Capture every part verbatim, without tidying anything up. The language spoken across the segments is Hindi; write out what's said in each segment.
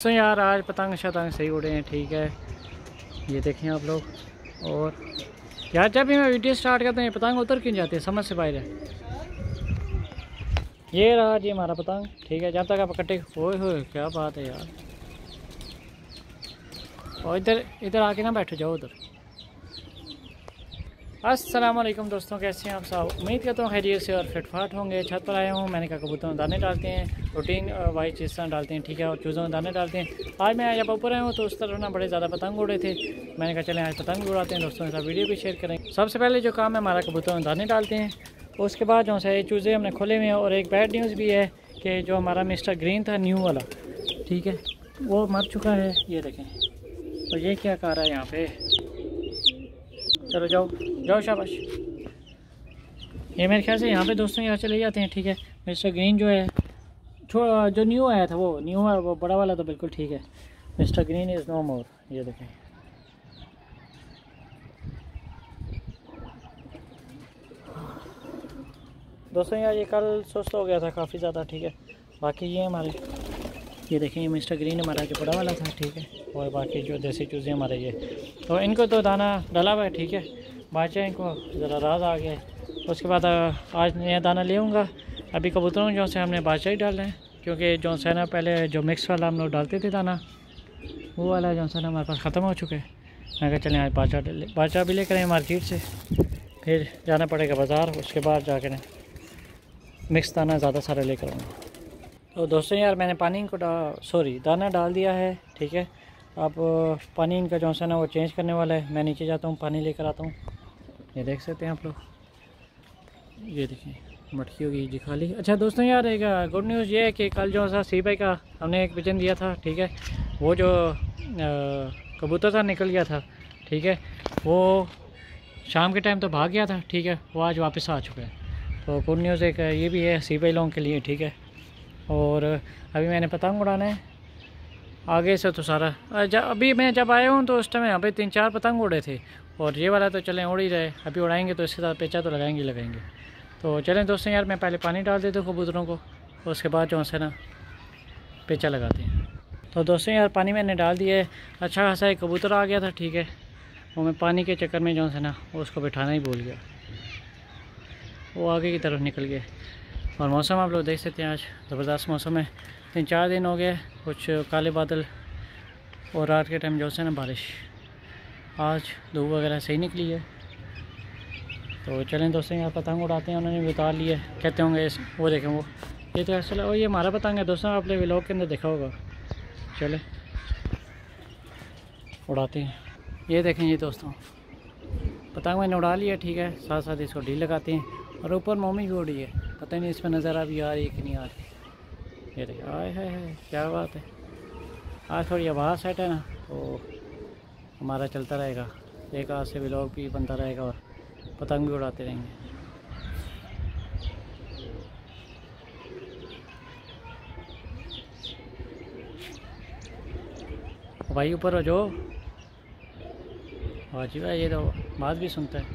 तो यार आज पतंग शतंग सही उड़े हैं, ठीक है। ये देखें आप लोग। और यार जब भी मैं वीडियो स्टार्ट करता हूँ पतंग उतर क्यों जाती है, समझ से बाहर है। ये रहा जी हमारा पतंग, ठीक है। जब तक आप कटे ओए होए क्या बात है यार। और इधर इधर आके ना बैठो जाओ उधर। अस्सलाम वालेकुम दोस्तों, कैसे हैं आप सब। उम्मीद करता हूँ खैरियत से और फिटफाट होंगे। छत पर आया हूँ, मैंने कहा कबूतरों में दाने डालते हैं, प्रोटीन वाइज जिस तरह डालते हैं, ठीक है, और चूज़ों में दाने डालते हैं। आज मैं जब ऊपर आया हूँ तो उस तरह ना बड़े ज़्यादा पतंग उड़े थे। मैंने कहा चलें आज पतंग उड़ाते हैं, दोस्तों के साथ वीडियो भी शेयर करें। सबसे पहले जो काम है हमारा कबूतरों में दाने डालते हैं। उसके बाद जो है चूज़े हमने खोले हुए हैं। और एक बैड न्यूज़ भी है कि जो हमारा मिस्टर ग्रीन था न्यू वाला, ठीक है, वो मर चुका है। ये देखें तो ये क्या कर रहा है यहाँ पे। चलो जाओ जाओ शाबाश। ये मेरे ख्याल से यहाँ पे दोस्तों यहाँ चले जाते हैं, ठीक है। मिस्टर ग्रीन जो है छोटा जो न्यू आया था वो न्यू है, वो बड़ा वाला तो बिल्कुल ठीक है। Mister Green is no more. ये देखें दोस्तों यार ये कल सुस्त हो गया था काफ़ी ज़्यादा, ठीक है। बाकी ये हमारे ये देखें ये मिस्टर ग्रीन हमारा जो बड़ा वाला था, ठीक है। और बाकी जो देसी चूज़े हमारे ये तो इनको तो दाना डाला हुआ है, ठीक है। बाचा इनको ज़रा राज आ गया है। उसके बाद आज नया दाना ले आऊँगा। अभी कबूतरों जो से हमने बाचा ही डालना है, क्योंकि जो है ना पहले जो मिक्स वाला हम लोग डालते थे दाना, वो वाला जो है ना हमारे पास ख़त्म हो चुका है। मैं कहा चलें आज बाचा बाचा भी लेकर आए मार्केट से, फिर जाना पड़ेगा बाज़ार, उसके बाद जाकर मिक्स दाना ज़्यादा सारा लेकर आऊँगा। तो दोस्तों यार मैंने पानी इनको सॉरी दाना डाल दिया है, ठीक है। अब पानी इनका जो है ना वो चेंज करने वाला है। मैं नीचे जाता हूँ पानी लेकर आता हूँ। ये देख सकते हैं आप लोग, ये देखें मटकी होगी जी खाली। अच्छा दोस्तों यार एक गुड न्यूज़ ये है कि कल जो सा सी भाई का हमने एक पिजन दिया था, ठीक है। वो जो कबूतर था निकल गया था, ठीक है। वो शाम के टाइम तो भाग गया था, ठीक है। वो आज वापस आ चुका है। तो गुड न्यूज़ एक ये भी है सी भाई लोगों के लिए, ठीक है। और अभी मैंने पतंग उड़ाना है आगे से तो सारा जब अभी मैं जब आया हूँ तो उस टाइम यहाँ पे तीन चार पतंग उड़े थे। और ये वाला तो चलें उड़ ही रहे, अभी उड़ाएंगे तो इसके साथ पेचा तो लगाएंगे लगाएंगे तो चलें दोस्तों यार मैं पहले पानी डाल देता हूँ कबूतरों को, उसके बाद जो है ना पेचा लगाते हैं। तो दोस्तों यार पानी मैंने डाल दिया है। अच्छा खासा एक कबूतर आ गया था, ठीक है। वो मैं पानी के चक्कर में जो है ना उसको बिठाना ही भूल गया, वो आगे की तरफ निकल गया। और मौसम आप लोग देख सकते हैं आज ज़बरदस्त मौसम है। तीन चार दिन हो गए कुछ काले बादल और रात के टाइम जो है ना बारिश। आज धूप वगैरह सही निकली है। तो चलें दोस्तों यहाँ पतंग उड़ाते हैं। उन्होंने भी उतार लिए कहते होंगे इस वो देखें वो ये तो असल और ये हमारा पतंग है दोस्तों, आपने व्लॉग के अंदर देखा होगा। चले उड़ाते हैं। ये देखें ये दोस्तों पतंग मैंने उड़ा लिया, ठीक है। साथ साथ इसको ढील लगाते हैं। और ऊपर मोमी भी उड़ी है, पता नहीं इसमें नज़र अभी आ रही है कि नहीं आ रही। ये देखिए आए है क्या बात है। आज थोड़ी आवाज़ सेट है ना तो हमारा चलता रहेगा, एक हाथ से व्लॉग भी बनता रहेगा और पतंग भी उड़ाते रहेंगे। भाई ऊपर हो जो वाजी भाई, ये तो बात भी सुनता है।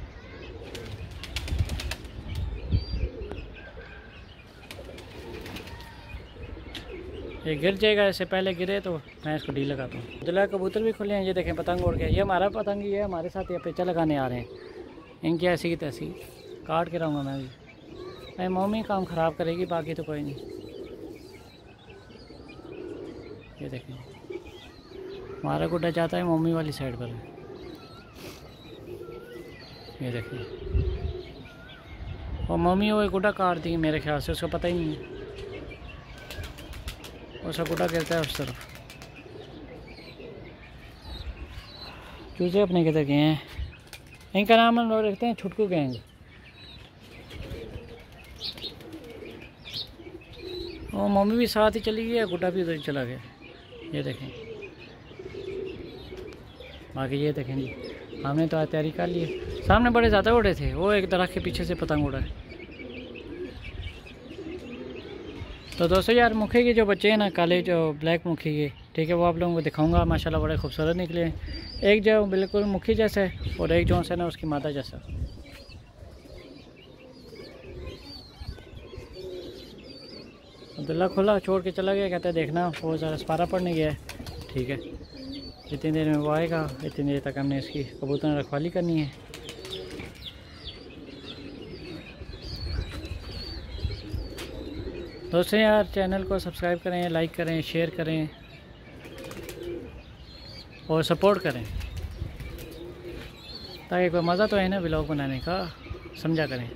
ये गिर जाएगा, इससे पहले गिरे तो मैं इसको ढील लगाता हूँ। दिला कबूतर भी खुले हैं, ये देखें पतंग उड़ गया। ये हमारा पतंग ही है, हमारे साथ ये पेचा लगाने आ रहे हैं। इनकी ऐसी की तैसी काट के रहूँगा मैं भी। अरे मम्मी काम ख़राब करेगी, बाकी तो कोई नहीं। ये देखें हमारा गुड्डा जाता है मम्मी वाली साइड पर। ये देखें और मम्मी वो गुड्डा काट दी मेरे ख्याल से, उसको पता ही नहीं है। उसका गुड्डा गिरता है उस तरफ। चूजे अपने किधर गए हैं, इनका नाम हम लोग रखते हैं छुटकू गैंग। वो मम्मी भी साथ ही चली गई है, गुड्डा भी उधर ही चला गया। ये देखें बाकी ये देखें जी हमने तो आज तैयारी कर ली है। सामने बड़े ज़्यादा उड़े थे, वो एक दरख्त के पीछे से पतंग उड़ा है। तो दोस्तों यार मुखी के जो बच्चे हैं ना काले जो ब्लैक मुखी के, ठीक है, वो आप लोगों को दिखाऊंगा। माशाल्लाह बड़े खूबसूरत निकले हैं। एक जो बिल्कुल मुखी जैसा है और एक जो है ना उसकी माता जैसा। अब्दुल्ला खुला छोड़ के चला गया, कहते देखना वो ज़रा सपारा पड़ने गया है, ठीक है। जितनी देर में वो आएगा इतनी देर तक हमने इसकी कबूतर रखवाली करनी है। दोस्तों यार चैनल को सब्सक्राइब करें, लाइक करें, शेयर करें और सपोर्ट करें, ताकि कोई मज़ा तो है ना व्लॉग बनाने का, समझा करें।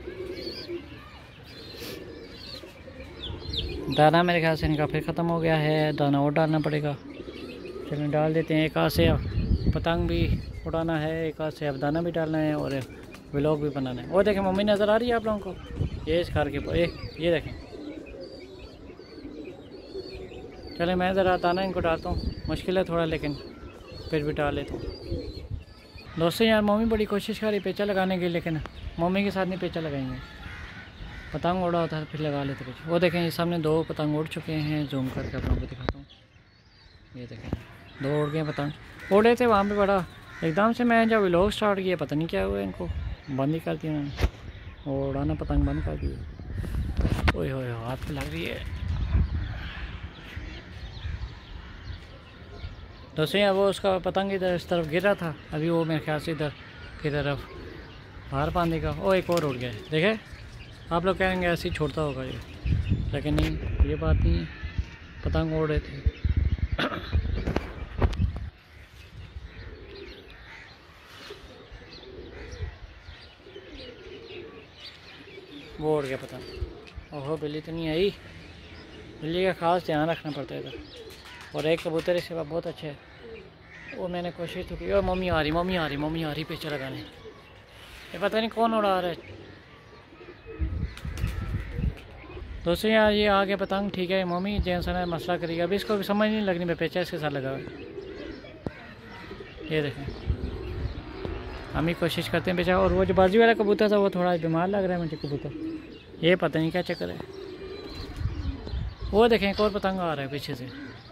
दाना मेरे ख्याल से इनका फिर ख़त्म हो गया है, दाना और डालना पड़ेगा। चलो डाल देते हैं। एक हाथ से पतंग भी उड़ाना है, एक हाथ से अब दाना भी डालना है और व्लॉग भी बनाना है। वो देखें मम्मी नज़र आ रही है आप लोगों को, ये इस घर के ये ये देखें। चले मैं ज़रा दाना इनको डालता हूँ, मुश्किल है थोड़ा लेकिन फिर भी डाल लेता हूँ। दोस्तों यार मम्मी बड़ी कोशिश कर रही पेचा लगाने की, लेकिन मम्मी के साथ नहीं पेचा लगाएंगे। पतंग उड़ा होता है फिर लगा लेते पेचा। वो देखें ये सामने दो पतंग उड़ चुके हैं, जूम करके आप लोगों को दिखाता हूँ। ये देखें दो उड़ गए पतंग, उड़े थे वहाँ पे बड़ा एकदम से। मैं जब व्लॉग स्टार्ट किया पता नहीं क्या हुआ, इनको बंद ही कर दिया उन्होंने, और उड़ाना पतंग बंद कर दिया। ओए होए हाथ पे लग रही है। दोस्तों यार वो उसका पतंग इधर इस तरफ गिर रहा था, अभी वो मेरे ख्याल से इधर की तरफ बाहर बांधे का। ओ एक और उड़ गया, देखे आप लोग कहेंगे ऐसे ही छोड़ता होगा ये, लेकिन नहीं ये बात नहीं है, पतंग उड़ रहे थे। वो उड़ गया पतंग। ओहो बिल्ली तो नहीं आई, बिल्ली का खास ध्यान रखना पड़ता है इधर। और एक कबूतर इसके बाद बहुत अच्छे है, वो मैंने कोशिश तो की। और मम्मी आ रही मम्मी आ रही मम्मी आ रही पेचा लगाने। ये पता नहीं कौन उड़ा रहा है। दोस्तों यार ये आ गया पतंग, ठीक है। मम्मी जैसा है मसला करेगी, अभी इसको भी समझ नहीं लगनी मैं पेचा इसके साथ लगा हुआ है। ये देखें हम ही कोशिश करते हैं पेचा। और वो जो बाजू वाला कबूतर था वो थोड़ा बीमार लग रहा है मुझे कबूतर, ये पता नहीं क्या चक्कर है। वो देखें एक और पतंग आ रहा है पीछे से।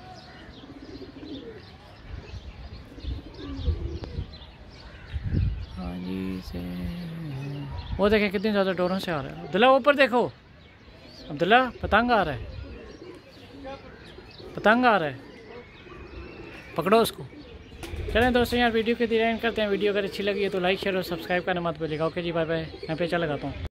हाँ जी से वो देखें कितनी ज़्यादा डोरों से आ रहा है। अब्दुल्ला ऊपर देखो, अब्दुल्ला पतंग आ रहा है, पतंग आ रहा है, पकड़ो उसको। चलें दोस्तों यार वीडियो के डिज़ाइन करते हैं। वीडियो अगर अच्छी लगी है तो लाइक शेयर और सब्सक्राइब करना मत भूलिएगा। ओके जी बाय बाय। मैं पेचा लगाता हूँ।